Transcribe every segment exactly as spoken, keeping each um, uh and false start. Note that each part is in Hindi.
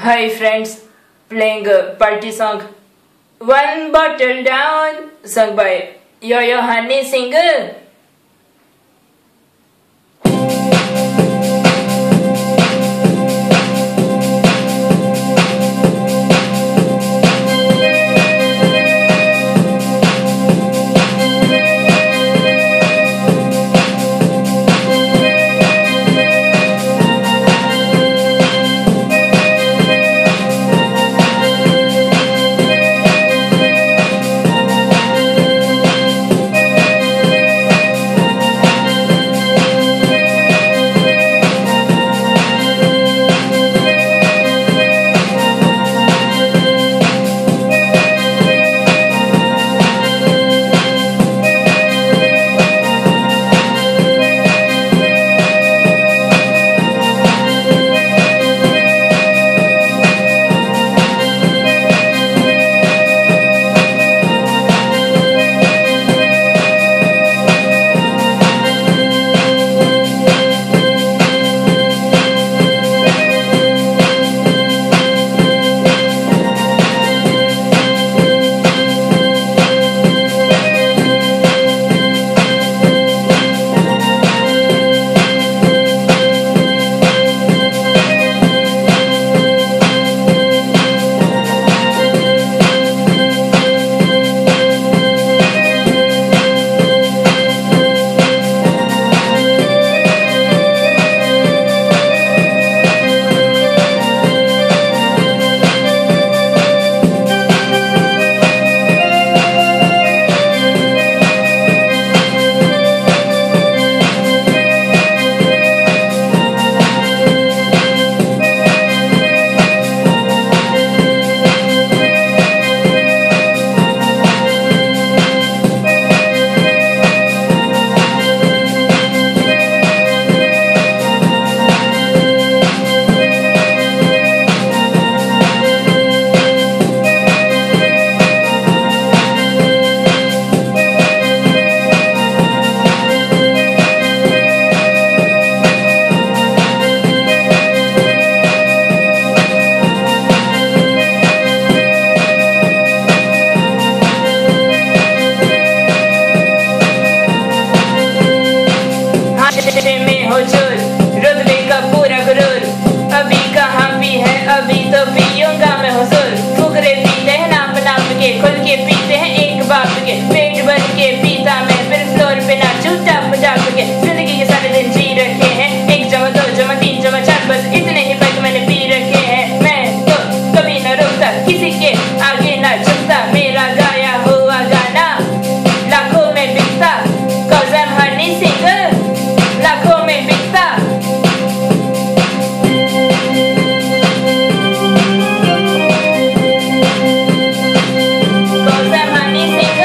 Hi friends, playing a party song. One bottle down, sung by Yo Yo Honey Singh. में हो जोर, रुतबे का पूरा गुरूर, अभी कहाँ भी है, अभी तो पियूंगा मैं हुजूर। फुकरे पीते हैं नाप नाप के, खुल के पीते हैं एक बाप के, पेट भर के पीता मैं, फिर फ्लोर पे नाचूं टप टप के। जिंदगी के सारे दिन जी रखे हैं, एक जमा दो जमा तीन जमा चार, बस इतने ही पैक मैंने पी रखे हैं। मैं तो कभी न रुकता, किसी के आगे न झुकता, मेरा गाया हुआ गाना लाखों में बिकता, cause I'm Honey Singh, लाखों में बिकता। Cause I'm Honey Singh,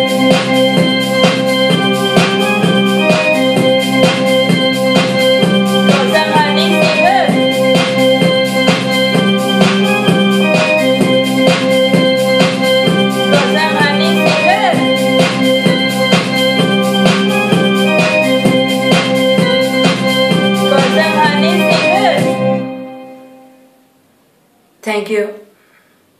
cause I'm Honey Singh, cause I'm Honey Singh। Thank you.